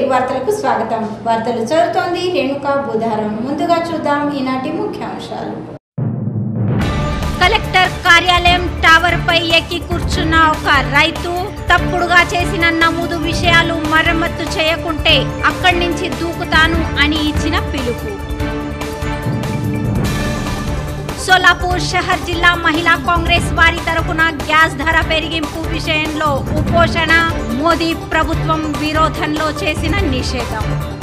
వార్తలకు స్వాగతం. వార్తలు చదువుతోంది రేణుకా బుధారం. ముందుగా చూద్దాం ఈనాటి ముఖ్యాంశాలు. కలెక్టర్ కార్యాలయం టవర్ పై ఎక్కి కూర్చున్న ఒక రైతు తప్పుడుగా చేసిన నమోదు విషయాలు మరమ్మతు చేయకుంటే అక్కడి నుంచి దూకుతాను అని ఇచ్చిన పిలుపు. సోలాపూర్ షహర్ జిల్లా మహిళా కాంగ్రెస్ వారి తరపున గ్యాస్ ధర పెరిగింపు విషయంలో ఉపోషణ, మోదీ ప్రభుత్వం విరోధంలో చేసిన నిషేధం.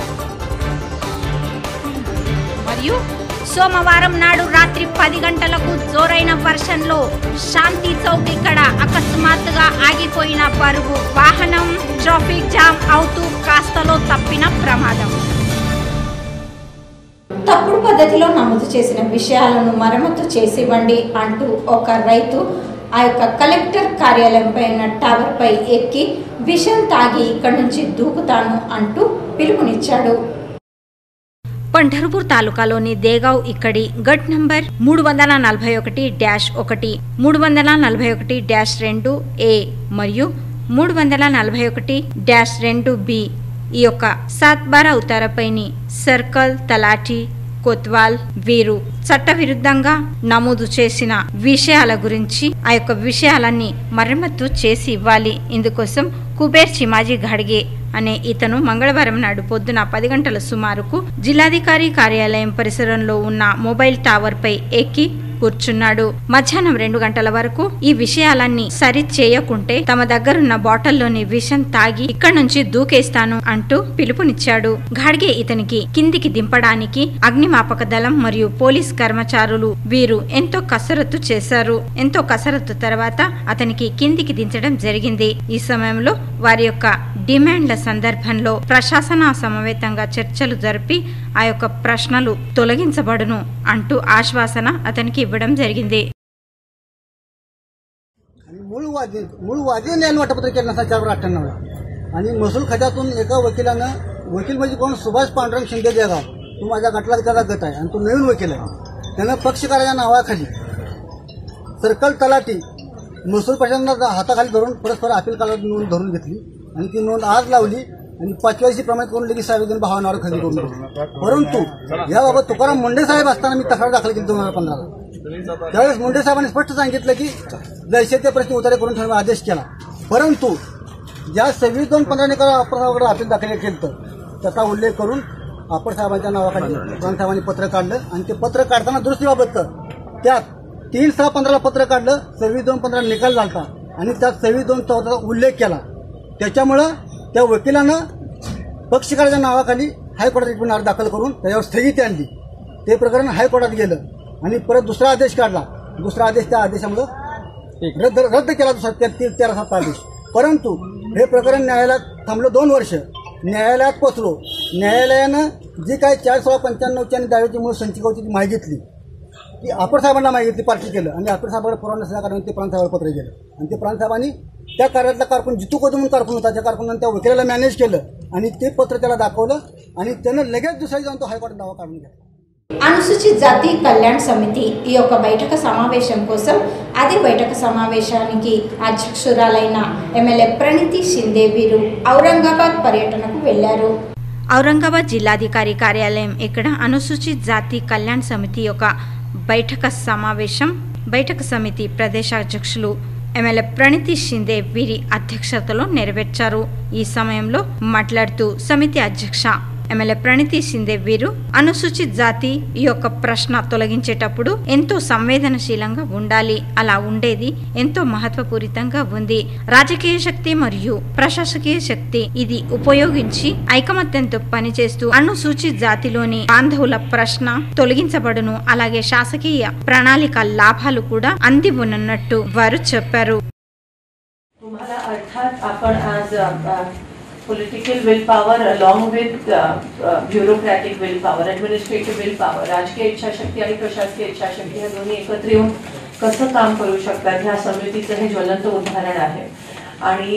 మరియు సోమవారం నాడు రాత్రి 10 గంటలకు జోరైన వర్షంలో శాంతి చౌక్ ఇక్కడ అకస్మాత్తుగా ఆగిపోయిన బరువు వాహనం ట్రాఫిక్ జామ్ అవుతూ కాస్తలో తప్పిన ప్రమాదం. తప్పుడు పద్ధతిలో నమోదు చేసిన విషయాలను మరమ్మతు చేసివ్వండి అంటూ ఒక రైతు ఆ యొక్క కలెక్టర్ కార్యాలయంపై ఉన్న టవర్ పై ఎక్కి విషం తాగి ఇక్కడి నుంచి దూకుతాను అంటూ పిలుపునిచ్చాడు. పంఢర్పూర్ తాలూకాలోని దేగావ్ ఇక్కడి గట్ నంబర్ 341-1, 341-2A మరియు 341-2B ఈ యొక్క 7/12 ఉత్తరపైని సర్కల్ తలాటి కొత్వాల్ వీరు చట్టవిరుద్ధంగా నమోదు చేసిన విషయాల గురించి ఆ యొక్క విషయాలన్నీ మరమ్మతు చేసి ఇవ్వాలి. ఇందుకోసం కుబేర్ చిమాజీ ఘడ్గే అనే ఇతను మంగళవారం నాడు పొద్దున 10 గంటల సుమారుకు జిల్లాధికారి కార్యాలయం పరిసరంలో ఉన్న మొబైల్ టవర్ పై ఎక్కి కూర్చున్నాడు. మధ్యాహ్నం 2 గంటల వరకు ఈ విషయాలన్నీ సరి చేయకుంటే తమ దగ్గరున్న బాటిల్లోని విషం తాగి ఇక్కడి నుంచి దూకేస్తాను అంటూ పిలుపునిచ్చాడు. ఘడ్గే ఇతనికి కిందికి దింపడానికి అగ్నిమాపక దళం మరియు పోలీస్ కర్మచారులు వీరు ఎంతో కసరత్తు చేశారు. ఎంతో కసరత్తు తర్వాత అతనికి కిందికి దించడం జరిగింది. ఈ సమయంలో వారి యొక్క డిమాండ్ల సందర్భంలో ప్రశాసన సమవేతంగా చర్చలు జరిపి ఆ యొక్క ప్రశ్నలు తొలగించబడును అంటూ ఆశ్వాసన अतनकी इव्वडम जरिगिंदी. मूळ वादी न्याय वाटपत्र केलं नसा 498 आणि महसूल खात्यातून एका वकिलानं, वकील म्हणजे कोण, सुभाष पांडुरंग शिंदे देगाव, तो माझ्या गटला त्याचा गट आहे आणि तो नवीन वकील आहे. त्यानं पक्षकाराच्या नावाखाली सर्कल तलाठी महसूल प्रशासनाच्या हाताखाली धरून परस्पर अपील कालावधी नोंद धरून घेतली आणि ती नोंद आज लावली आणि 5व्या दिवशी प्रमाणित करून लगेच सार्वजनिक भावांवर खरेदी करून दिली. परंतु याबाबत तुकाराम मुंडे साहेब असताना मी तक्रार दाखल केली 2015ला. त्यावेळेस मुंडे साहेबांनी स्पष्ट सांगितलं की जैसे ते प्रश्न उत्तरे करून ठेवण्याचा आदेश केला. परंतु ज्या 26/2/15 निकाल अप्पर साहेबांकडे अपील दाखल केलं त्याचा उल्लेख करून अप्पर साहेबांच्या नावाखाली प्रधान साहेबांनी पत्र काढलं आणि ते पत्र काढताना दुरुस्तीबाबत त्यात 3/6/15ला पत्र काढलं, 26/2/15 निकाल झाला आणि त्यात 26/2/14चा उल्लेख केला. त्याच्यामुळं त्या वकिलानं पक्षकाराच्या नावाखाली हायकोर्टात रिट अर्ज दाखल करून त्याच्यावर स्थगिती आणली. ते प्रकरण हायकोर्टात गेलं आणि परत दुसरा आदेश काढला. दुसरा आदेश त्या आदेशामुळे रद्द केला, दुसरा 13/7 आदेश. परंतु हे प्रकरण न्यायालयात थांबलं 2 वर्ष. न्यायालयात पोचलो. न्यायालयानं जी काय 4/16/95च्या दाव्याची मूळ संचिका होती ती माहिती घेतली, ती अप्पर साहेबांना माहिती घेतली, पार्टी केलं आणि अप्पर साहेबांकडे पुरावा नसल्या कारण ते प्रांत साहेबांना पत्र गेलं आणि ते प्रांत साहेबांनी त्या कार्यातला कारकून जितू कदम म्हणून कारकून होता त्या कारकूनानं त्या वकिलाला मॅनेज केलं आणि ते पत्र त्याला दाखवलं आणि त्यानं लगेच दुसऱ्या जाऊन तो हायकोर्टात दावा काढून घेतला. అనుసూచిత జాతి కళ్యాణ్ సమితి ఈ యొక్క బైఠక సమావేశం కోసం అదే బైఠక సమావేశానికి అధ్యక్షురాలైన ఎమ్మెల్యే ప్రణీతి షిందే వీరు ఔరంగాబాద్ పర్యటనకు వెళ్లారు. ఔరంగాబాద్ జిల్లాధికారి కార్యాలయం ఇక్కడ అనుసూచిత జాతి కళ్యాణ్ సమితి యొక్క బైఠక సమితి ప్రదేశాధ్యక్షులు ఎమ్మెల్యే ప్రణీతి షిందే వీరి అధ్యక్షతలో నెరవేర్చారు. ఈ సమయంలో మాట్లాడుతూ సమితి అధ్యక్ష ఎమ్మెల్యే ప్రణీతి షిందే వీరు అనుసూచిత జాతి ఈ యొక్క ప్రశ్న తొలగించేటప్పుడు ఎంతో సంవేదనశీలంగా ఉండాలి, అలా ఉండేది ఎంతో మహత్వపూరితంగా ఉంది. రాజకీయ శక్తి మరియు ప్రశాసకీయ శక్తి ఇది ఉపయోగించి ఐకమత్యంతో పనిచేస్తూ అనుసూచిత జాతిలోని బాంధవుల ప్రశ్న తొలగించబడును, అలాగే శాసకీయ ప్రణాళిక లాభాలు కూడా అంది ఉన్నట్టు వారు చెప్పారు. Political willpower along with bureaucratic willpower, administrative willpower, राजकीय इच्छाशक्ती आणि प्रशासकीय इच्छाशक्ती हे दोन्ही एकत्र येऊन कसं काम करू शकतात ह्या समितीचं हे ज्वलंत उदाहरण आहे. आणि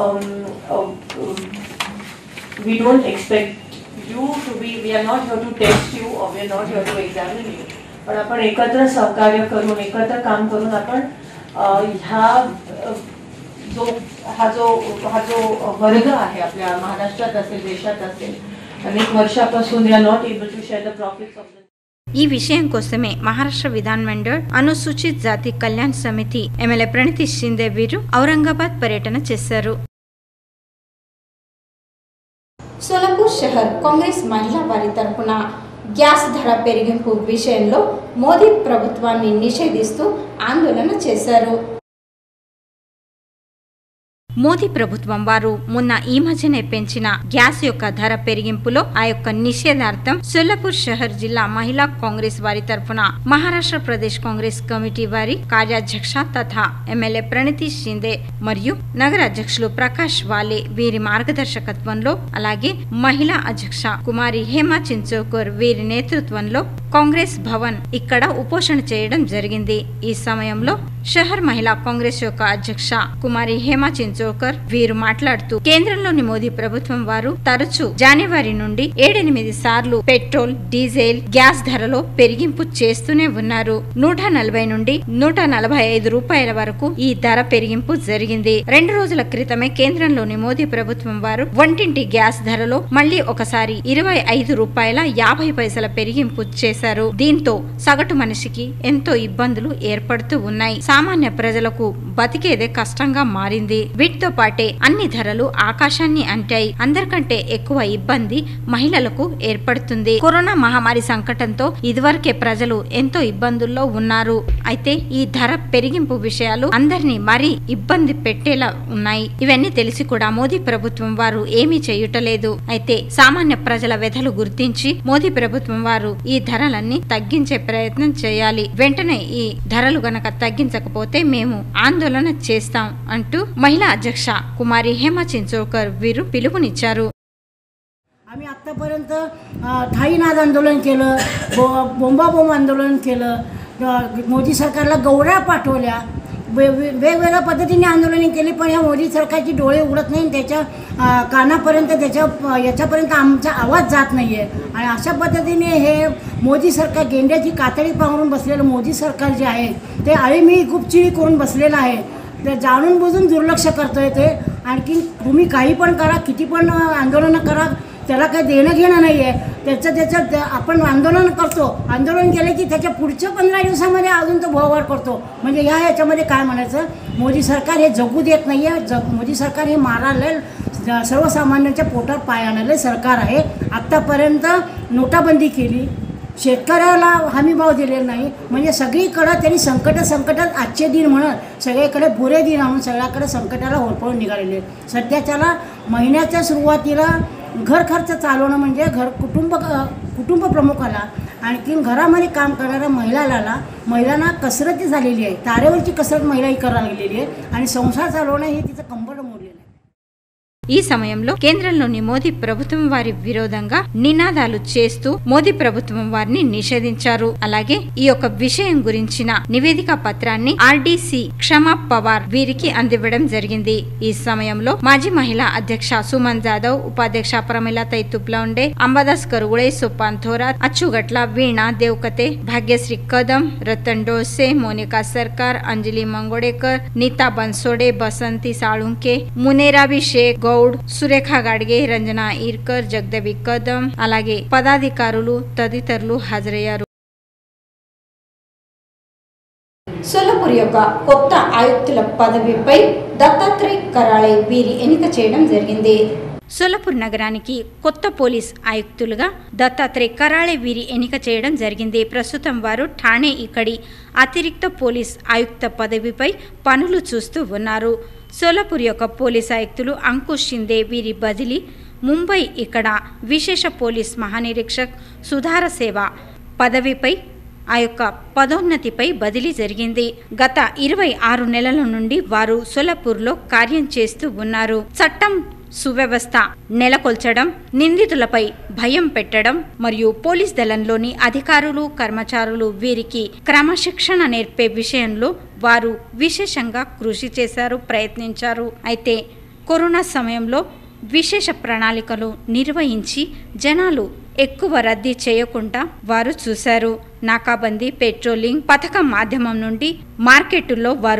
we don't expect you to be, we are not here to test you or we are not here to examine you, पण आपण एकत्र सहकार्य करून एकत्र काम करून आपण ह्या हा जो वर्ग आहे आपल्या महाराष्ट्रात असेल देशात असेल अनेक वर्षापासून या not able to share the profits of ఈ విషయం కోసమే మహారాష్ట్ర విధాన్ మండల్ అనుసూచిత జాతి కళ్యాణ్ సమితి ఎమ్మెల్యే ప్రణితి షిందే వీరు ఔరంగాబాద్ పర్యటన చేశారు. సోలాపూర్ షహర్ కాంగ్రెస్ మహిళా వారి తరపున గ్యాస్ ధర పెరిగింపు విషయంలో మోదీ ప్రభుత్వాన్ని నిషేధిస్తూ ఆందోళన చేశారు. మోదీ ప్రభుత్వం వారు మొన్న ఈ మధ్యనే పెంచిన గ్యాస్ యొక్క ధర పెరిగింపులో ఆ యొక్క నిషేధార్థం సోలాపూర్ షహర్ జిల్లా మహిళా కాంగ్రెస్ వారి తరఫున మహారాష్ట్ర ప్రదేశ్ కాంగ్రెస్ కమిటీ వారి కార్యాధ్యక్ష తథా ఎమ్మెల్యే ప్రణితి షిందే మరియు నగర అధ్యక్షులు ప్రకాష్ వాలే వీరి మార్గదర్శకత్వంలో అలాగే మహిళా అధ్యక్ష కుమారి హేమా చించోకర్ వీరి నేతృత్వంలో కాంగ్రెస్ భవన్ ఇక్కడ ఉపోషణ చేయడం జరిగింది. ఈ సమయంలో షహర్ మహిళా కాంగ్రెస్ యొక్క అధ్యక్ష కుమారి హేమా చించోకర్ వీరు మాట్లాడుతూ కేంద్రంలోని మోదీ ప్రభుత్వం వారు తరచూ జనవరి నుండి 7-8 సార్లు పెట్రోల్ డీజిల్ గ్యాస్ ధరలో పెరిగింపు చేస్తూనే ఉన్నారు. 140 నుండి 145 రూపాయల వరకు ఈ ధర పెరిగింపు జరిగింది. 2 రోజుల క్రితమే కేంద్రంలోని మోదీ ప్రభుత్వం వారు వంటింటి గ్యాస్ ధరలో మళ్లీ ఒకసారి 25 రూపాయల 50 పైసల పెరిగింపు చేశారు. దీంతో సగటు మనిషికి ఎంతో ఇబ్బందులు ఏర్పడుతూ ఉన్నాయి. సామాన్య ప్రజలకు బతికేదే కష్టంగా మారింది. వీటితో పాటే అన్ని ధరలు ఆకాశాన్ని అంటాయి. అందరికంటే ఎక్కువ ఇబ్బంది మహిళలకు ఏర్పడుతుంది. కరోనా మహమ్మారి సంకటంతో ఇదివరకే ప్రజలు ఎంతో ఇబ్బందుల్లో ఉన్నారు. అయితే ఈ ధర పెరిగింపు విషయాలు అందరినీ మరీ ఇబ్బంది పెట్టేలా ఉన్నాయి. ఇవన్నీ తెలిసి కూడా మోదీ ప్రభుత్వం వారు ఏమీ చేయుటలేదు. అయితే సామాన్య ప్రజల వ్యధలు గుర్తించి మోదీ ప్రభుత్వం వారు ఈ ధరలన్నీ తగ్గించే ప్రయత్నం చేయాలి. వెంటనే ఈ ధరలు గనక తగ్గించకపోతే మేము ఆందోళన చేస్తాం అంటూ మహిళా అధ్యక్ష కుమారి హేమా చించోకర్ వీరు పిలుపునిచ్చారు. आम्ही आत्तापर्यंत ठाईनाद आंदोलन केलं, बोंबाबोंब आंदोलन केलं, मोदी सरकारला गौऱ्या पाठवल्या, वेगवेगळ्या पद्धतीने आंदोलने केली. पण या मोदी सरकारची डोळे उघडत नाही, त्याच्या कानापर्यंत याच्यापर्यंत आमचा आवाज जात नाही आहे. आणि अशा पद्धतीने हे मोदी सरकार गेंड्याची कातडी पांघरून बसलेलं मोदी सरकार जे आहे ते आळीमिळी गुपचिळी करून बसलेलं आहे. ते जाणून बुजून दुर्लक्ष करतोय. ते आणखी तुम्ही काही पण करा, किती पण आंदोलनं करा, त्याला काही देणं घेणं नाही आहे. त्याचं आपण आंदोलन करतो, आंदोलन केलं की त्याच्या पुढच्या 15 दिवसामध्ये अजून तो भोवार करतो. म्हणजे याच्यामध्ये काय म्हणायचं, मोदी सरकार हे जगू देत नाही आहे. मोदी सरकार हे मारायला सर्वसामान्यांच्या पोटावर पाय आणलेलं सरकार आहे. आत्तापर्यंत नोटाबंदी केली, शेतकऱ्याला हमी भाव दिलेला नाही. म्हणजे सगळीकडं त्यांनी संकटात आजचे दिन म्हणत सगळीकडे बुरे दिन आणून सगळ्याकडे संकटाला होरपळून निघालेले. सध्याच्याला महिन्याच्या सुरुवातीला घर खर्च चालवणं म्हणजे कुटुंब प्रमुखाला आणखी घरामध्ये काम करणाऱ्या महिलांना कसरती झालेली आहे. तारेवरची कसरत महिला ही करायला लागलेली आहे आणि संसार चालवणं हे तिचं कंबरड मोडलेलं आहे. ఈ సమయంలో కేంద్రంలోని మోదీ ప్రభుత్వం వారి విరోధంగా నినాదాలు చేస్తూ మోదీ ప్రభుత్వం వారిని నిషేధించారు. అలాగే ఈ యొక్క విషయం గురించిన నివేదిక పత్రాన్ని ఆర్డీసీ క్షమా పవార్ వీరికి అందివ్వడం జరిగింది. ఈ సమయంలో మాజీ మహిళా అధ్యక్ష సుమన్ జాదవ్, ఉపాధ్యక్ష ప్రమిళాతాయి తుప్లౌండే, అంబాదాస్ కరుగుळे, सोपान थोरात, अच्चुगटला, वीणा देवकते, भाग्यश्री कदम, रतन डोसे, मोनिका सरकार, अंजली मंगोडेकर, नीता बनसोडे, बसंती साळुंके, मुनेराबी शेख, సురేఖ గాడ్గే, రంజనా ఈర్కర్, జగదేవి కదం అలాగే పదాధికారులు తదితరులు హాజరయ్యారు. సోలాపూర్ యొక్క కొత్త ఆయుక్తుల పదవిపై దత్తాత్రేయ కరాళే వీరి ఎన్నిక చేయడం జరిగింది. సోలాపూర్ నగరానికి కొత్త పోలీస్ ఆయుక్తులుగా దత్తాత్రేయ కరాళే వీరి ఎన్నిక చేయడం జరిగింది. ప్రస్తుతం వారు ఠాణే ఇక్కడి అతిరిక్త పోలీస్ ఆయుక్త పదవిపై పనులు చూస్తూ ఉన్నారు. సోలాపూర్ యొక్క పోలీస్ ఆయుక్తులు అంకుష్ షిందే వీరి బదిలీ ముంబై ఇక్కడ విశేష పోలీస్ మహానిరీక్షక్ సుధార సేవ పదవిపై ఆ యొక్క పదోన్నతిపై బదిలీ జరిగింది. గత 26 నెలల నుండి వారు సోలాపూర్లో కార్యం చేస్తూ ఉన్నారు. చట్టం సువ్యవస్థ నెలకొల్చడం, నిందితులపై భయం పెట్టడం మరియు పోలీస్ దళంలోని అధికారులు కర్మచారులు వీరికి క్రమశిక్షణ నేర్పే విషయంలో వారు విశేషంగా కృషి చేశారు, ప్రయత్నించారు. అయితే కరోనా సమయంలో విశేష ప్రణాళికలు నిర్వహించి జనాలు ఎక్కువ రద్దీ చేయకుండా వారు చూశారు. నాకాబందీ, పెట్రోలింగ్ పథకం మాధ్యమం నుండి మార్కెట్టుల్లో వారు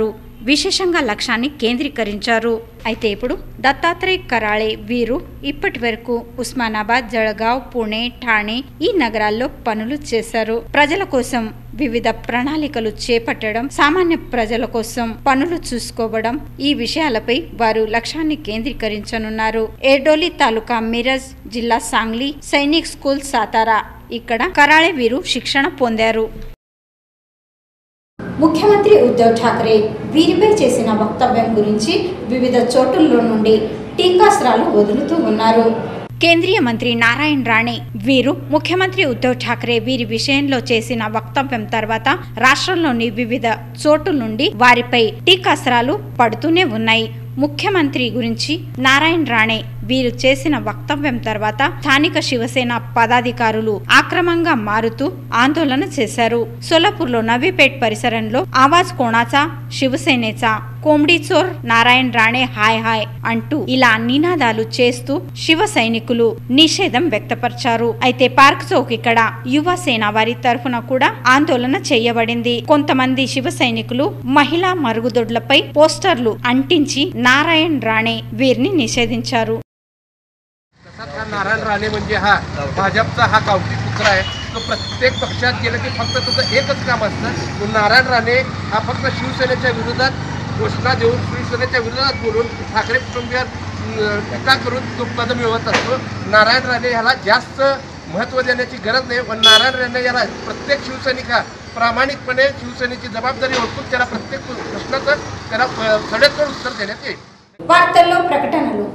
విశేషంగా లక్ష్యాన్ని కేంద్రీకరించారు. అయితే ఇప్పుడు దత్తాత్రేయ కరాళే వీరు ఇప్పటి వరకు ఉస్మానాబాద్, జళగావ్, పుణె, ఠాణే ఈ నగరాల్లో పనులు చేశారు. ప్రజల కోసం వివిధ ప్రణాళికలు చేపట్టడం, సామాన్య ప్రజల కోసం పనులు చూసుకోవడం ఈ విషయాలపై వారు లక్ష్యాన్ని కేంద్రీకరించనున్నారు. ఎర్డోలి తాలూకా మిరజ్ జిల్లా సాంగ్లీ సైనిక్ స్కూల్ సాతారా ఇక్కడ కరాళే వీరు శిక్షణ పొందారు. ముఖ్యమంత్రి ఉద్ధవ్ ఠాక్రే వీరిపై చేసిన వక్తవ్యం గురించి వివిధ చోటుల్లో నుండి టీకాస్త్రాలు వదులుతూ ఉన్నారు. కేంద్రీయ మంత్రి నారాయణ రాణే వీరు ముఖ్యమంత్రి ఉద్ధవ్ ఠాక్రే వీరి విషయంలో చేసిన వక్తవ్యం తర్వాత రాష్ట్రంలోని వివిధ చోటుల నుండి వారిపై టీకాస్త్రాలు పడుతూనే ఉన్నాయి. ముఖ్యమంత్రి గురించి నారాయణ రాణే వీరు చేసిన వక్తవ్యం తర్వాత స్థానిక శివసేన పదాధికారులు ఆక్రమంగా మారుతూ ఆందోళన చేశారు. సోలాపూర్లో నవీపేట్ పరిసరంలో ఆవాజ్ కోణాचा శివసేనేचा कोंबडी चोर నారాయణ రాణే హాయ్ హాయ్ అంటూ ఇలా నినాదాలు చేస్తూ శివ సైనికులు నిషేధం వ్యక్తపరిచారు. అయితే పార్క్ చౌక్ ఇక్కడ యువ సేన వారి తరఫున కూడా ఆందోళన చేయబడింది. కొంతమంది శివ సైనికులు మహిళా మరుగుదొడ్లపై పోస్టర్లు అంటించి నారాయణ రాణే వీరిని నిషేధించారు. नारायण राणे म्हणजे हा भाजपचा हा गावठी पुत्र आहे. तो प्रत्येक पक्षात गेलं की फक्त त्याचं एकच काम असतं. तो नारायण राणे हा फक्त शिवसेनेच्या विरोधात घोषणा देऊन शिवसेनेच्या विरोधात बोलून ठाकरे कुटुंबियांवर टीका करून तो पद मिळवत असतो. नारायण राणे ह्याला जास्त महत्त्व देण्याची गरज नाही. पण नारायण राणे याला प्रत्येक शिवसैनिक हा प्रामाणिकपणे शिवसेनेची जबाबदारी ओळखून त्याला प्रत्येक प्रश्नाचं त्याला सडेतोड उत्तर देण्यात येईल. వార్తల్లో ప్రకటనలు.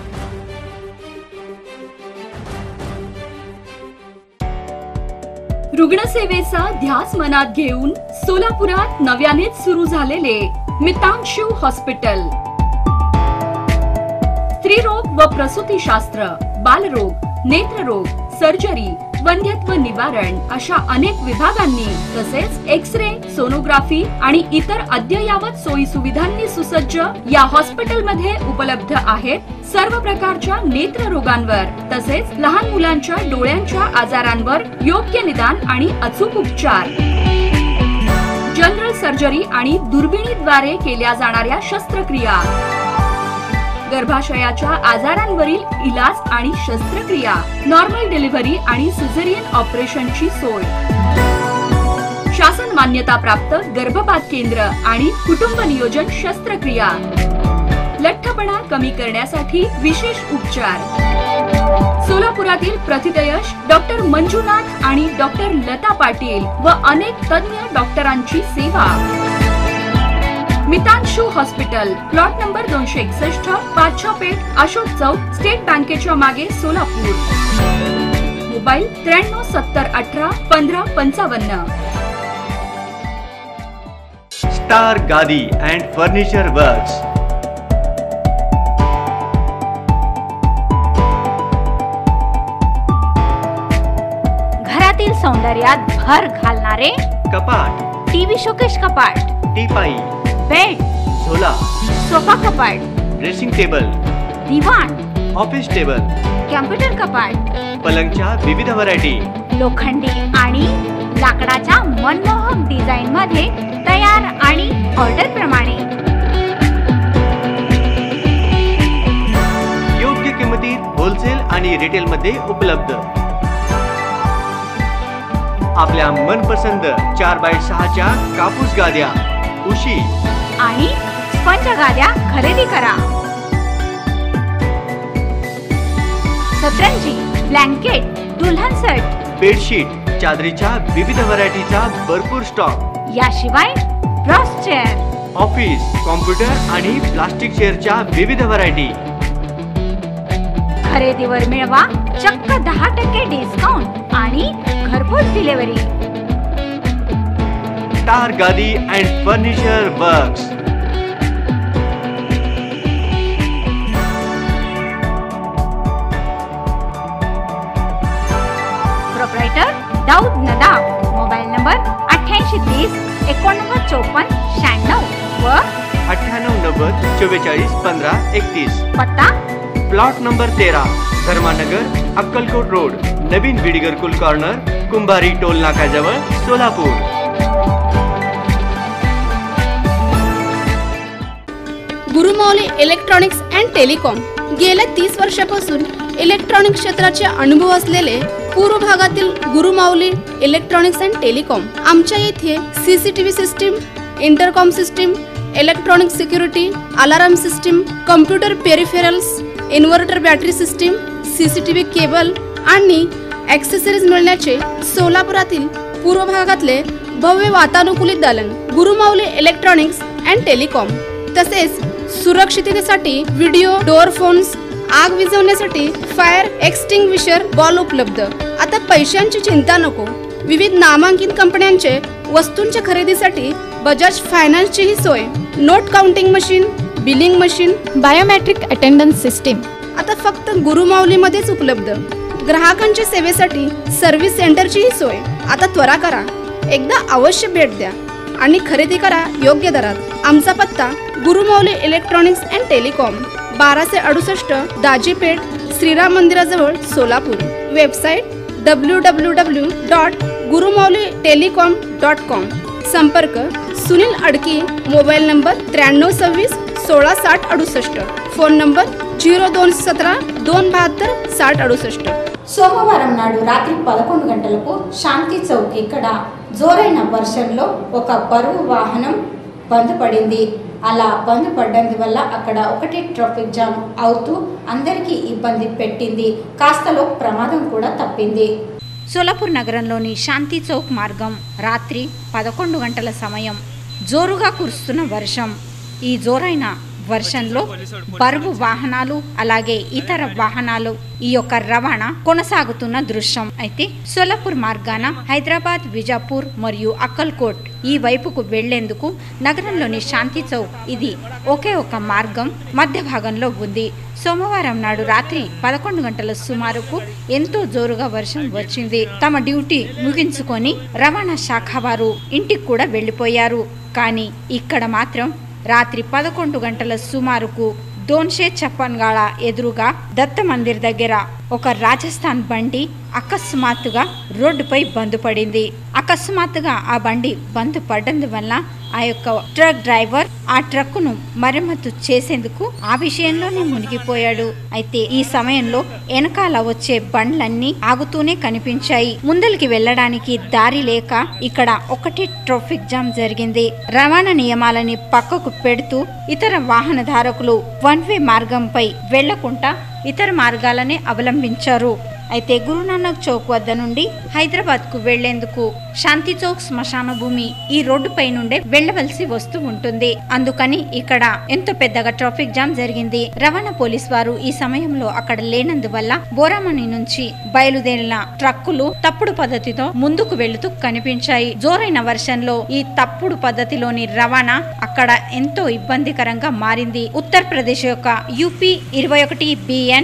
रुग्णसेवेचा ध्यास मनात घेऊन सोलापुरात नव्यानेच सुरू झालेले मितांशु हॉस्पिटल. स्त्रीरोग व प्रसूतीशास्त्र, बालरोग, नेत्ररोग, सर्जरी, वंध्यत्व निवारण अशा अनेक विभागांनी तसेच एक्स-रे, सोनोग्राफी आणि इतर अद्ययावत सोयी सुविधांनी सुसज्ज या हॉस्पिटलमध्ये उपलब्ध आहेत सर्व प्रकारच्या नेत्ररोगांवर तसेच लहान मुलांच्या डोळ्यांच्या आजारांवर योग्य निदान आणि अचूक उपचार. जनरल सर्जरी आणि दुर्बिणीद्वारे केल्या जाणाऱ्या शस्त्रक्रिया, गर्भाशयाच्या आजारांवरील इलाज आणि शस्त्रक्रिया, नॉर्मल डिलिव्हरी आणि सिझेरियन ऑपरेशनची सोय, शासन मान्यता प्राप्त गर्भपात केंद्र आणि कुटुंब नियोजन शस्त्रक्रिया, लठ्ठपणा कमी करण्यासाठी विशेष उपचार. सोलापुरातील प्रथितयश डॉक्टर मंजुनाथ आणि डॉक्टर लता पाटील व अनेक तज्ञ डॉक्टरांची सेवा. Mitanshu hospital, plot number 261, Pachha Peth, Ashok Chowk, state बँकेच्या मागे, Solapur. Mobile 93 70 18 15 55. Star Gadi and furniture works. घरातील सौंदर्यात भर घालणारे कपाट, टीव्ही शोकेश कपाट, टीपाई, बेड, झोला, सोफा कपाट, ड्रेसिंग टेबल, दिवाण, ऑफिस टेबल, कॅम्प्युटर कपाट, पलंगच्या विविध व्हरायटी, लोखंडी आणि लाकडाच्या मनमोहक डिझाईन मध्ये तयार आणि ऑर्डर प्रमाणे योग्य किंमतीत होलसेल आणि रिटेल मध्ये उपलब्ध. आपल्या मनपसंद 4x6च्या कापूस गाद्या, उशी आणि स्पंज गाद्या खरेदी करा. सतरंजी, ब्लँकेट, दुल्हन सेट, बेडशीट, चादरीच्या विविध व्हरायटीचा भरपूर स्टॉक. याशिवाय ब्रश चेअर, ऑफिस, कॉम्प्युटर आणि प्लास्टिक चेअरच्या विविध व्हरायटी. खरेदीवर मिळवा चक्क 10% डिस्काउंट आणि घरपोच delivery. Star Gadi and furniture works. Proprietor Dawood Nadab. Mobile number 8830 8954 96 व 9890 44 15 31. पत्ता plot number 13, Dharmanagar, Akkalkot road, नवीन विडिगर कुल कॉर्नर, कुंभारी टोल नाकाजवळ, Solapur. Gurumauli electronics and telecom गेल्या 30 वर्षापासून इलेक्ट्रॉनिक क्षेत्राचे अनुभव असलेले पूर्व भागातील गुरुमौली इलेक्ट्रॉनिक्स अँड टेलिकॉम आमच्या येथे CCTV system, intercom system, electronic security, alarm system, computer peripherals, inverter battery system, CCTV cable आणि ॲक्सेसरीज मिळण्याचे सोलापुरातील पूर्व भागातले भव्य वातानुकूलित दालन गुरुमौली इलेक्ट्रॉनिक्स अँड टेलिकॉम तसेच सुरक्षिततेसाठी व्हिडिओ डोअर फोन्स, आग विझवण्यासाठी फायर एक्सटिंग्विशर बॉल उपलब्ध। आता पैशांची चिंता नको, विविध नामांकित कंपन्यांचे वस्तूंच्या खरेदीसाठी बजाज फायनान्सचीही सोय, note counting machine, billing machine, biometric attendance system आता फक्त गुरुमौलीमध्येच उपलब्ध। ग्राहकांच्या सेवेसाठी सर्व्हिस सेंटरचीही सोय। आता त्वरा करा, एकदा अवश्य भेट द्या आणि खरेदी करा योग्य दरात। आमचा पत्ता Gurumauli electronics and telecom 1268 Dajipeth, Shriram मंदिराजवळ, सोलापूर। Website www.gurumaulytelecom.com। संपर्क Sunil Adaki, mobile number 9326 166068, phone number 0217 272 6068। సోమవారం నాడు రాత్రి 11 గంటలకు శాంతి చౌక్ ఇక్కడ జోరైన వర్షంలో ఒక బరువు వాహనం బంద్ పడింది. అలా బంద్ పడ్డందువల్ల అక్కడ ఒకటి ట్రాఫిక్ జామ్ అవుతూ అందరికీ ఇబ్బంది పెట్టింది. కాస్తలో ప్రమాదం కూడా తప్పింది. సోలాపూర్ నగరంలోని శాంతి చౌక్ మార్గం రాత్రి 11 గంటల సమయం జోరుగా కురుస్తున్న వర్షం. ఈ జోరైన వర్షంలో బరువు వాహనాలు అలాగే ఇతర వాహనాలు ఈ యొక్క రవాణా కొనసాగుతున్న దృశ్యం. అయితే సోలాపూర్ మార్గాన హైదరాబాద్, విజాపూర్ మరియు అక్కల్కోట్ ఈ వైపుకు వెళ్లేందుకు నగరంలోని శాంతి చౌక్ ఇది ఒకే ఒక మార్గం మధ్య భాగంలో ఉంది. సోమవారం నాడు రాత్రి 11 గంటల సుమారుకు ఎంతో జోరుగా వర్షం వచ్చింది. తమ డ్యూటీ ముగించుకొని రవాణా శాఖ వారు ఇంటికి కూడా వెళ్లిపోయారు. కానీ ఇక్కడ మాత్రం రాత్రి 11 గంటల సుమారుకు 256 గాళ ఎదురుగా దత్త మందిర్ దగ్గర ఒక రాజస్థాన్ బండి అకస్మాత్తుగా రోడ్డుపై బంద్ పడింది. అకస్మాత్తుగా ఆ బండి బంద్ పడ్డందు వల్ల ఆ యొక్క ట్రక్ డ్రైవర్ ఆ ట్రక్కును మరమ్మతు చేసేందుకు ఆ విషయంలోనే మునిగిపోయాడు. అయితే ఈ సమయంలో వెనకాల వచ్చే బండ్లన్నీ ఆగుతూనే కనిపించాయి. ముందరికి వెళ్ళడానికి దారి లేక ఇక్కడ ఒకటి ట్రాఫిక్ జామ్ జరిగింది. రవాణా నియమాలని పక్కకు పెడుతూ ఇతర వాహనదారులు వన్ వే మార్గంపై వెళ్లకుండా ఇతర మార్గాలనే అవలంబించారు. అయితే గురునానక్ చౌక్ వద్ద నుండి హైదరాబాద్ కు వెళ్లేందుకు శాంతి చౌక్ శ్మశాన భూమి ఈ రోడ్డుపై నుండే వెళ్లవలసి వస్తూ ఉంటుంది. అందుకని ఇక్కడ ఎంతో పెద్దగా ట్రాఫిక్ జామ్ జరిగింది. రవాణా పోలీస్ వారు ఈ సమయంలో అక్కడ లేనందువల్ల బోరామణి నుంచి బయలుదేరిన ట్రక్కులు తప్పుడు పద్ధతితో ముందుకు వెళుతూ కనిపించాయి. జోరైన వర్షంలో ఈ తప్పుడు పద్ధతిలోని రవాణా అక్కడ ఎంతో ఇబ్బందికరంగా మారింది. ఉత్తరప్రదేశ్ యొక్క UP 21 BN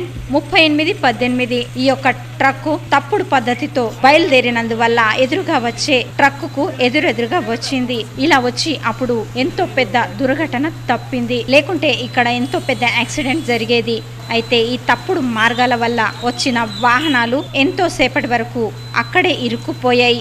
3818 ఈ యొక్క ట్రక్కు తప్పుడు పద్ధతితో బయలుదేరినందువల్ల ఎదురుగా వచ్చే ట్రక్కుకు ఎదురెదురుగా వచ్చింది. ఇలా వచ్చి అప్పుడు ఎంతో పెద్ద దుర్ఘటన తప్పింది. లేకుంటే ఇక్కడ ఎంతో పెద్ద యాక్సిడెంట్ జరిగేది. అయితే ఈ తప్పుడు మార్గాల వల్ల వచ్చిన వాహనాలు ఎంతో సేపటి వరకు అక్కడే ఇరుక్కుపోయాయి.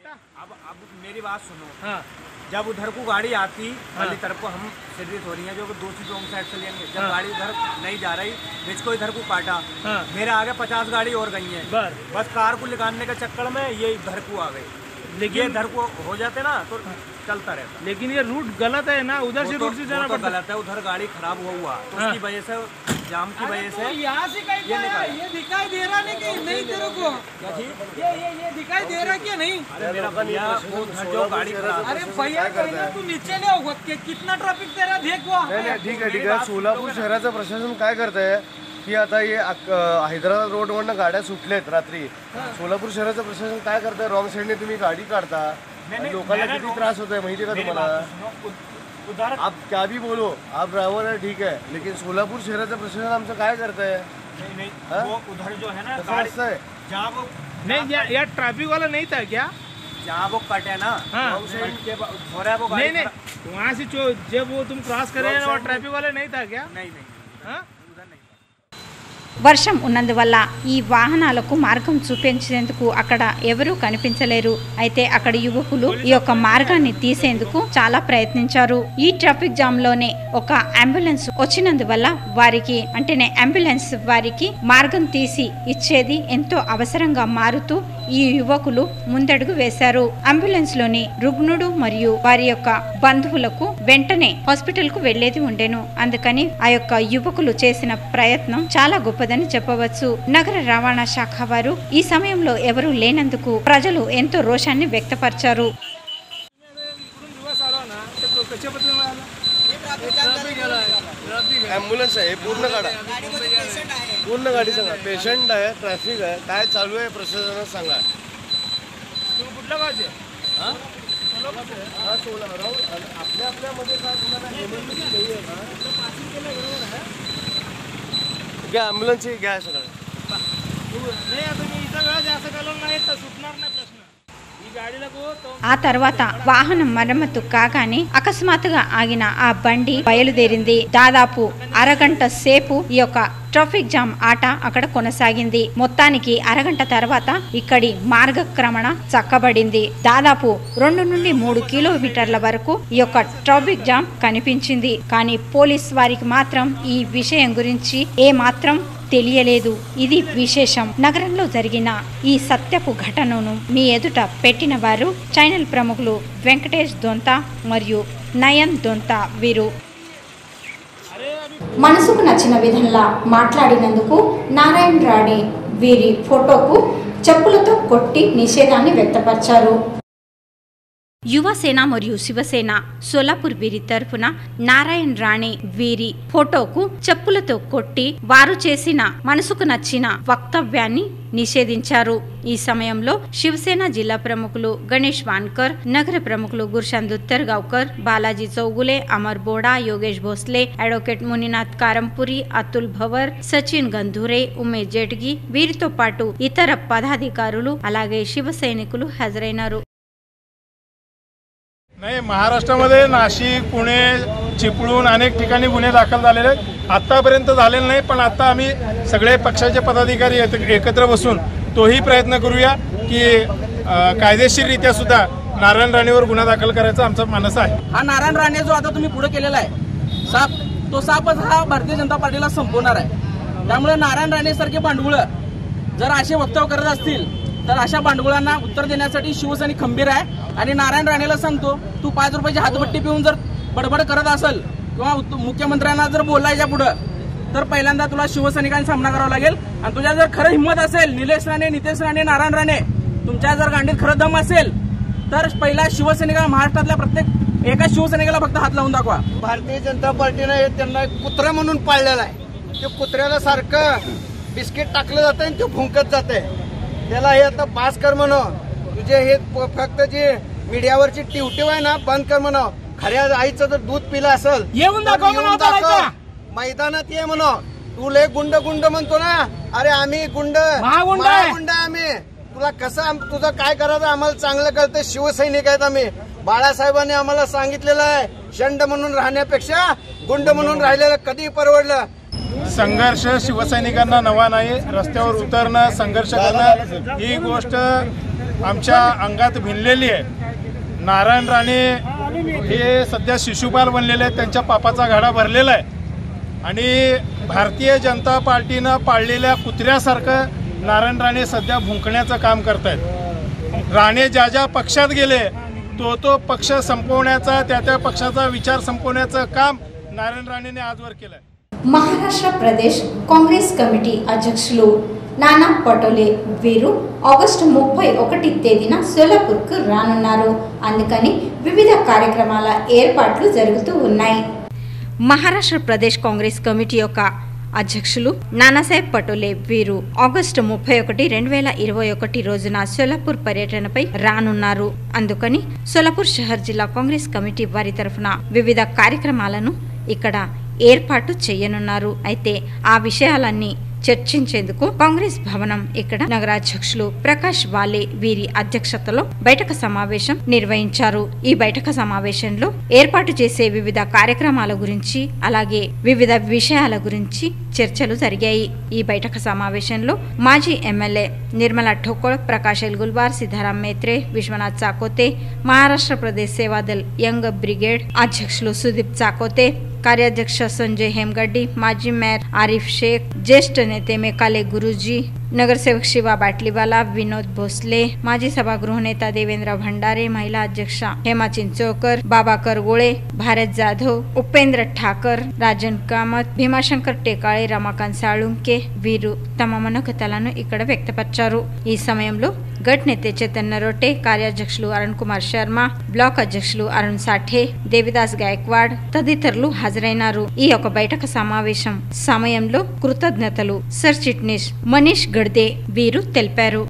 जब उधर को गाड़ी आती वाली तरफ को हम सर्विस हो रही है जो दूसरी रॉन्ग साइड से लेंगे, जब गाड़ी उधर नहीं जा रही मुझको इधर को काटा, मेरे आगे 50 गाड़ी और गई है, बस कार को निकालने के चक्कर में ये इधर को आ गई। लेकिन इधर को हो जाते ना तो चलता रहता। लेकिन ये रूट गलत है ना, उधर से रूट से जाना पड़ता। गलत है, उधर गाड़ी खराब हुआ तो उसकी वजह से जाम की वजह से यहाँ से ये दिखाई दे रहा नहीं तेरे को, ये दिखाई दे रहा क्या नहीं? अरे मेरा भैया वो जो गाड़ी खराब, अरे भैया तू नीचे नहीं होगा, कितना ट्रॅफिक तेरा देख वो। ठीक है सोलापूर शहराचं प्रशासन काय करतंय की आता हे हैदराबाद रोडवरनं गाड्या सुटल्यात रात्री, सोलापूर शहराचं प्रशासन काय करतंय, रॉंग साईडने तुम्ही गाडी काढता, लोकांना किती त्रास होतोय माहिती का तुम्हाला? आप क्या भी बोलो, आप ड्राइवर है ठीक है, लेकिन सोलापुर शहराचं प्रशासन आमचं काय करतंय? वो उधर जो है ना गाड़ी जहाँ वो नहीं यार ट्रैफिक वाला नहीं था क्या, जहाँ वो कटे ना नहीं वहाँ से जब वो तुम क्रॉस करे ना ट्रैफिक वाला नहीं था क्या? नहीं उधर नहीं था। వర్షం ఉన్నందువల్ల ఈ వాహనాలకు మార్గం చూపించేందుకు అక్కడ ఎవరూ కనిపించలేరు. అయితే అక్కడ యువకులు ఈ యొక్క మార్గాన్ని తీసేందుకు చాలా ప్రయత్నించారు. ఈ ట్రాఫిక్ జామ్ లోనే ఒక అంబులెన్స్ వచ్చినందువల్ల వారికి అంటేనే అంబులెన్స్ వారికి మార్గం తీసి ఇచ్చేది ఎంతో అవసరంగా మారుతూ ఈ యువకులు ముందడుగు వేశారు. అంబులెన్స్ లోని రుగ్నుడు మరియు వారి యొక్క బంధువులకు వెంటనే హాస్పిటల్ కు వెళ్లేది ఉండేను. అందుకని ఆ యొక్క యువకులు చేసిన ప్రయత్నం చాలా గొప్పదని చెప్పవచ్చు. నగర రవాణా శాఖ వారు ఈ సమయంలో ఎవరూ లేనందుకు ప్రజలు ఎంతో రోషాన్ని వ్యక్తపరిచారు. ॲम्ब्युलन्स आहे पूर्ण गाडी सांगा. पेशंट आहे, ट्रॅफिक आहे, काय चालू आहे प्रशासनानं सांगा. कुठल्या गावचे आपल्यामध्ये काय तुम्हाला इमर्जन्सी नाही आहे ना, घ्या ॲम्ब्युलन्सची घ्या सगळं. नाही आता मी इथं वेळ जास्त घालवलं नाही तर सुटणार नाही प्रश्न. ఆ తర్వాత వాహనం మరమ్మతు కాగానే అకస్మాత్తుగా ఆగిన ఆ బండి బయలుదేరింది. దాదాపు అరగంట సేపు ఈ యొక్క ట్రాఫిక్ జామ్ ఆట అక్కడ కొనసాగింది. మొత్తానికి అరగంట తర్వాత ఇక్కడి మార్గక్రమణ చక్కబడింది. దాదాపు 2 నుండి 3 కిలోమీటర్ల వరకు ఈ యొక్క ట్రాఫిక్ జామ్ కనిపించింది. కానీ పోలీస్ వారికి మాత్రం ఈ విషయం గురించి ఏ మాత్రం తెలియలేదు. ఇది విశేషం. నగరంలో జరిగిన ఈ సత్యపు ఘటనను మీ ఎదుట పెట్టిన వారు ఛానల్ ప్రముఖులు వెంకటేష్ దొంత మరియు నయన్ దొంత. వీరు మనసుకు నచ్చిన విధంగా మాట్లాడినందుకు నారాయణ రాణే వీరి ఫోటోకు చెప్పులతో కొట్టి నిషేధాన్ని వ్యక్తపరిచారు. యువసేన మరియు శివసేన సోలాపూర్ వీరి తరఫున నారాయణ రాణే వీరి ఫోటోకు చెప్పులతో కొట్టి వారు చేసిన మనసుకు నచ్చిన వక్తవ్యాన్ని నిషేధించారు. ఈ సమయంలో శివసేన జిల్లా ప్రముఖులు గణేష్ వాన్కర్, నగర ప్రముఖులు గుర్షన్ దుత్తర్గావ్కర్, బాలాజీ చౌగులే, అమర్ బోడా, యోగేష్ భోస్లే, అడ్వకేట్ మునినాథ్ కారంపురి, అతుల్ భవర్, సచిన్ గంధూరే, ఉమేష్ జెట్గి వీరితో పాటు ఇతర పదాధికారులు అలాగే శివ సైనికులు హాజరైనారు. नाही, महाराष्ट्रामध्ये नाशिक, पुणे, चिपळूण अनेक ठिकाणी गुन्हे दाखल झालेले आतापर्यंत झालेले नाही. पण आता आम्ही सगळे पक्षाचे पदाधिकारी एकत्र बसून तोही प्रयत्न करूया की कायदेशीररित्या सुद्धा नारायण राणेवर गुन्हा दाखल करायचा आमचा मानस आहे. हा नारायण राणे जो आता तुम्ही पुढे केलेला आहे साप, तो सापच हा भारतीय जनता पार्टीला संपवणार आहे. त्यामुळे नारायण राणे सारखे भांडवळ जर असे वक्तव्य करत असतील तर अशा भांडवळांना उत्तर देण्यासाठी शिवसैनिक खंबीर आहे. आणि नारायण राणेला सांगतो, तू 5 रुपयाची हातभट्टी पिऊन जर बडबड करत असेल किंवा मुख्यमंत्र्यांना जर बोलायच्या पुढे तर पहिल्यांदा तुला शिवसैनिकांचा सामना करावा लागेल. आणि तुझ्या जर खरं हिंमत असेल, निलेश राणे, नितेश राणे, नारायण राणे, तुमच्या जर गांडीत खरं दम असेल तर पहिला शिवसैनिका महाराष्ट्रातल्या प्रत्येक एका शिवसैनिकाला फक्त हात लावून दाखवा. भारतीय जनता पार्टीने त्यांना कुत्रा म्हणून पाळलेला आहे. ते कुत्र्याला सारखं बिस्किट टाकलं जातं आणि ते भुंकत जाते. त्याला हे आता पास कर म्हणून, तुझे हे फक्त जे मीडियावरची टिवटिव आहे ना बंद कर म्हणून. खऱ्या आईचं जर दूध पिलं असेल येऊन दाखव. मैदानात ये म्हणून. तू लय गुंड गुंड म्हणतो ना, अरे आम्ही गुंड महागुंड आम्ही. तुला कसं तुझं काय करायचं आम्हाला चांगलं कळतं. शिवसैनिक आहेत आम्ही. बाळासाहेबांनी आम्हाला सांगितलेलं आहे, शंड म्हणून राहण्यापेक्षा गुंड म्हणून राहिलेलं कधी परवडलं. संघर्ष शिवसैनिकांना नवा नाही. रस्त्यावर उतरणं, संघर्ष करणं ही गोष्ट आमच्या अंगात भिनलेली आहे. नारायण राणे हे सध्या शिशुपाल बनलेले आहेत. त्यांच्या पापाचा घाडा भरलेला आहे आणि भारतीय जनता पार्टीनं पाळलेल्या कुत्र्यासारखं नारायण राणे सध्या भुंकण्याचं काम करतायत. राणे ज्या ज्या पक्षात गेले तो पक्ष संपवण्याचा, त्या पक्षाचा विचार संपवण्याचं काम नारायण राणेने आजवर केलंय. మహారాష్ట్ర ప్రదేశ్ కాంగ్రెస్ కమిటీ అధ్యక్షులు నానా పటోలే వీరు ఆగస్టు 31 తేదీన సోలాపూర్కు రానున్నారు. అందుకని వివిధ కార్యక్రమాల ఏర్పాట్లు జరుగుతూ ఉన్నాయి. మహారాష్ట్ర ప్రదేశ్ కాంగ్రెస్ కమిటీ యొక్క అధ్యక్షులు నానాసాహెబ్ పటోలే వీరు ఆగస్టు 31, 2021 రోజున సోలాపూర్ పర్యటనపై రానున్నారు. అందుకని సోలాపూర్ షహర్ జిల్లా కాంగ్రెస్ కమిటీ వారి తరఫున వివిధ కార్యక్రమాలను ఇక్కడ ఏర్పాటు చేయనున్నారు. అయితే ఆ విషయాలన్నీ చర్చించేందుకు కాంగ్రెస్ భవనం ఇక్కడ నగరాధ్యక్షులు ప్రకాష్ వాలే వీరి అధ్యక్షతలో బైఠక సమావేశం నిర్వహించారు. ఈ బైఠక సమావేశంలో ఏర్పాటు చేసే వివిధ కార్యక్రమాల గురించి అలాగే వివిధ విషయాల గురించి చర్చలు జరిగాయి. ఈ బైఠక సమావేశంలో మాజీ MLA Nirmala Thokod, Prakash Elgulwar, Siddharam Methre, Vishwanath Chakote, Maharashtra Pradesh Sevadal young brigade అధ్యక్షులు సుదీప్ చాకోతే, कार्याध्यक्ष संजय हेमगड्डी, माजी मेयर आरिफ शेख, ज्येष्ठ नेते मेकाले गुरुजी, नगरसेवक शिवा बाटलीवाला, विनोद भोसले, माजी सभागृह नेता देवेंद्र भंडारे, महिला अध्यक्ष हेमा चिंचोकर, बाबा करगोळे, भारत जाधव, उपेंद्र ठाकर, राजन कामत, भीमाशंकर टेकाळे, रमाकांत साळुंके వీరు తమ మనోగతాలను ఇక్కడ వ్యక్తపరిచారు. ఈ సమయంలో గట్ నేతే చైతన్య రొట్టె, కార్యాధ్యక్షులు అరుణ్ కుమార్ శర్మ, బ్లాక్ అధ్యక్షులు అరుణ్ సాఠే, దేవిదాస్ గాయక్వాడ్ తదితరులు హాజరైనారు. ఈ యొక్క బైఠక సమావేశం సమయంలో కృతజ్ఞతలు సర్ చిట్నీస్ మనీష్ గడ్దే వీరు తెలిపారు.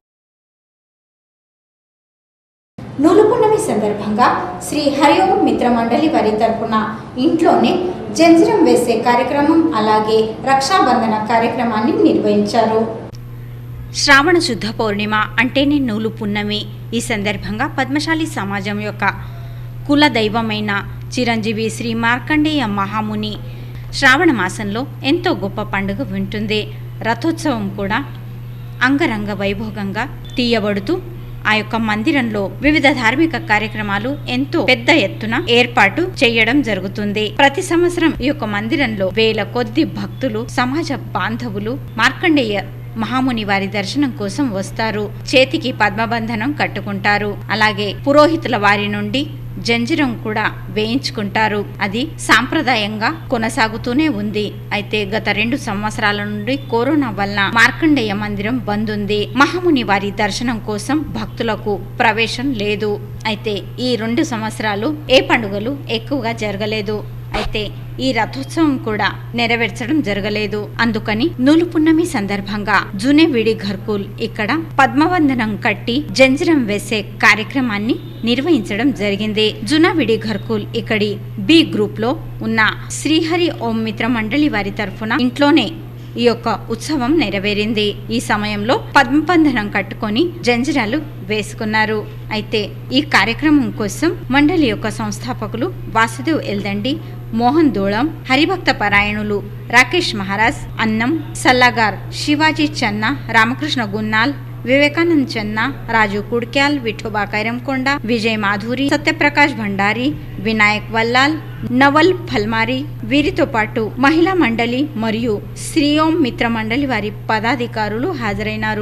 నూలుపున్నమి సందర్భంగా శ్రీ హరిఓం మిత్ర మండలి వారి తరపున ఇంట్లోనే జంజిరం వేసే కార్యక్రమం అలాగే రక్షాబంధన కార్యక్రమాన్ని నిర్వహించారు. శ్రావణ శుద్ధ పౌర్ణిమ అంటేనే నూలు పున్నమి. ఈ సందర్భంగా పద్మశాలి సమాజం యొక్క కుల దైవమైన చిరంజీవి శ్రీ మార్కండేయ మహాముని శ్రావణ మాసంలో ఎంతో గొప్ప పండుగ ఉంటుంది. రథోత్సవం కూడా అంగరంగ వైభోగంగా తీయబడుతూ ఆ యొక్క మందిరంలో వివిధ ధార్మిక కార్యక్రమాలు ఎంతో పెద్ద ఎత్తున ఏర్పాటు చేయడం జరుగుతుంది. ప్రతి సంవత్సరం ఈ యొక్క మందిరంలో వేల కొద్ది భక్తులు, సమాజ బాంధవులు మార్కండేయ మహాముని వారి దర్శనం కోసం వస్తారు. చేతికి పద్మబంధనం కట్టుకుంటారు. అలాగే పురోహితుల వారి నుండి జంజిరం కూడా వేయించుకుంటారు. అది సాంప్రదాయంగా కొనసాగుతూనే ఉంది. అయితే గత 2 సంవత్సరాల నుండి కరోనా వల్ల మార్కండేయ మందిరం బంద్ ఉంది. మహాముని వారి దర్శనం కోసం భక్తులకు ప్రవేశం లేదు. అయితే ఈ 2 సంవత్సరాలు ఏ పండుగలు ఎక్కువగా జరగలేదు. అయితే ఈ రథోత్సవం కూడా నెరవేర్చడం జరగలేదు. అందుకని నూలు పున్నమి సందర్భంగా జునే విడి ఘర్కుల్ ఇక్కడ పద్మవందనం కట్టి జంజిరం వేసే కార్యక్రమాన్ని నిర్వహించడం జరిగింది. జునా విడి ఘర్కుల్ ఇక్కడి బి గ్రూప్ లో ఉన్న శ్రీహరి ఓం మిత్ర మండలి వారి తరఫున ఇంట్లోనే ఈ యొక్క ఉత్సవం నెరవేరింది. ఈ సమయంలో పద్మబంధనం కట్టుకొని జంజిరాలు వేసుకున్నారు. అయితే ఈ కార్యక్రమం కోసం మండలి యొక్క సంస్థాపకులు వాసుదేవ్ ఎల్దండి, మోహన్ దోళం, హరిభక్త పరాయణులు రాకేష్ మహారాజ్, అన్నం సల్లాగార్ శివాజీ చెన్న, రామకృష్ణ గున్నాల్, వివేకానంద్ చెన్న, రాజు కుడ్క్యాల్, విఠోబా కైరంకొండ, విజయ్ మాధురి, సత్యప్రకాష్ భండారి, వినాయక్ వల్లాల్, నవల్ ఫల్మారి వీరితో పాటు మహిళా మండలి మరియు శ్రీ ఓం మిత్ర మండలి వారి పదాధికారులు హాజరైనారు.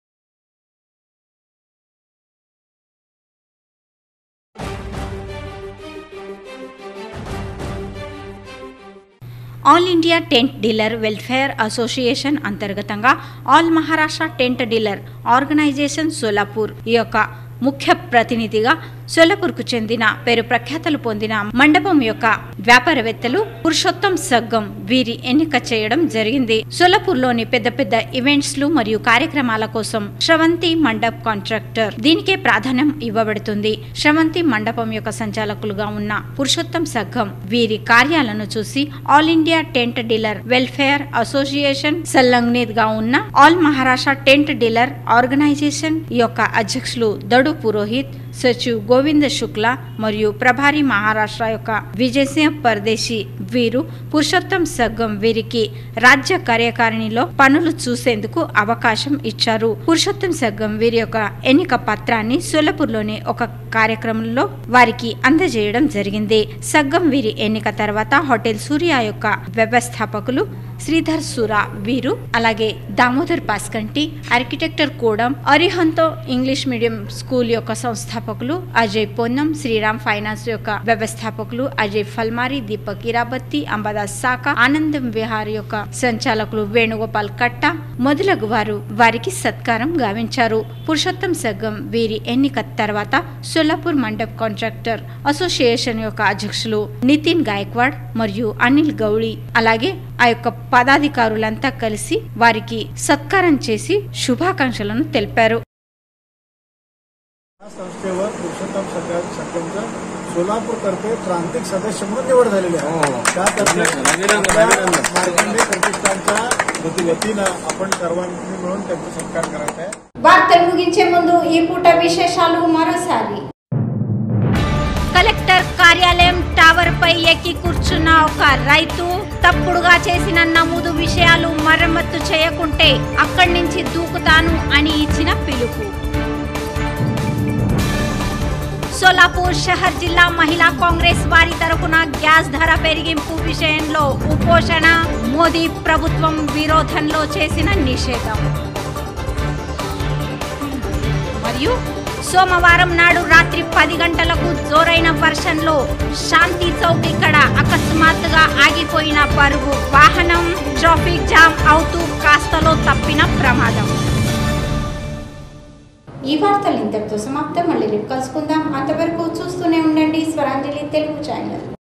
All India tent dealer welfare association అంతర్గతంగా all Maharashtra tent dealer organisation Solapur ఈ యొక్క ముఖ్య ప్రతినిధిగా సోలాపూర్కు చెందిన పేరు ప్రఖ్యాతలు పొందిన మండపం యొక్క వ్యాపారవేత్తలు పురుషోత్తం సగ్గం వీరి ఎన్నిక చేయడం జరిగింది. సోలాపూర్లోని పెద్ద పెద్ద ఈవెంట్స్ మరియు కార్యక్రమాల కోసం శ్రవంతి మండప్ కాంట్రాక్టర్ దీనికే ప్రాధాన్యం ఇవ్వబడుతుంది. శ్రవంతి మండపం యొక్క సంచాలకులుగా ఉన్న పురుషోత్తం సగ్గం వీరి కార్యాలను చూసి all India tent dealer welfare association సంలగ్నిత్ గా ఉన్న all Maharashtra tent dealer organisation ఈ యొక్క అధ్యక్షులు దడు పురోహిత్, సచివ్ గోవింద శుక్లా మరియు ప్రభారి మహారాష్ట్ర యొక్క విజయ్ సింహ్ పర్దేశీ వీరు పురుషోత్తం సగ్గం వీరికి రాజ్య కార్యకారిణిలో పనులు చూసేందుకు అవకాశం ఇచ్చారు. పురుషోత్తం సగ్గం వీరి యొక్క ఎన్నిక పత్రాన్ని సోలాపూర్లోని ఒక కార్యక్రమంలో వారికి అందజేయడం జరిగింది. సగ్గం వీరి ఎన్నిక తర్వాత హోటల్ సూర్య యొక్క వ్యవస్థాపకులు శ్రీధర్ సూరా వీరు, అలాగే Damodar Paskanti, architect Kodam, Arihant English medium school యొక్క సంస్థాపకులు అజయ్ పొన్నం, శ్రీరామ్ ఫైనాన్స్ యొక్క వ్యవస్థాపకులు అజయ్ ఫల్మారి, దీపక్ ఇరాబత్తి, అంబాదాస్ సాకా, ఆనందం విహార్ యొక్క సంచాలకులు వేణుగోపాల్ కట్ట మొదలగు వారు వారికి సత్కారం గావించారు. పురుషోత్తం సగ్గం వీరి ఎన్నిక తర్వాత సోలాపూర్ మండప్ కాంట్రాక్టర్ అసోసియేషన్ యొక్క అధ్యక్షులు నితిన్ గాయక్వాడ్ మరియు అనిల్ గౌళి అలాగే ఆ యొక్క పదాధికారులంతా కలిసి వారికి సత్కారం చేసి శుభాకాంక్షలను తెలిపారు. संस्थेवर पुरुषोत्तम सग्गांचं सोलापूरतर्फे प्रांतिक सदस्य म्हणून निवड झालेली आहे. त्यातर्फे मार्कंडे प्रतिष्ठानच्या वतीनं आपण सर्वांनी मिळून त्यांचा सत्कार करायचा आहे. వార్తలు ముగించే ముందు ఈ పూట విశేషాలు మరోసారి. కలెక్టర్ కార్యాలయం టవర్ పై ఎక్కి కూర్చున్న ఒక రైతు తప్పుడుగా చేసిన నమోదు విషయాలు మరమ్మత్తు చేయకుంటే అక్కడి నుంచి దూకుతాను అని ఇచ్చిన పిలుపు. సోలాపూర్ షహర్ జిల్లా మహిళా కాంగ్రెస్ వారి తరపున గ్యాస్ ధర పెరిగింపు విషయంలో ఉపోషణ, మోదీ ప్రభుత్వం విరోధంలో చేసిన నిషేధం. మరియు సోమవారం నాడు రాత్రి 10 గంటలకు జోరైన వర్షంలో శాంతి చౌక్ ఇక్కడ అకస్మాత్తుగా ఆగిపోయిన బరువు వాహనం ట్రాఫిక్ జామ్ అవుతూ కాస్తలో తప్పిన ప్రమాదం. ఈ వార్తలు ఇంతటితో సమాప్తం. మళ్ళీ రేపు కలుసుకుందాం. అంతవరకు చూస్తూనే ఉండండి స్వరాంజలి తెలుగు ఛానల్.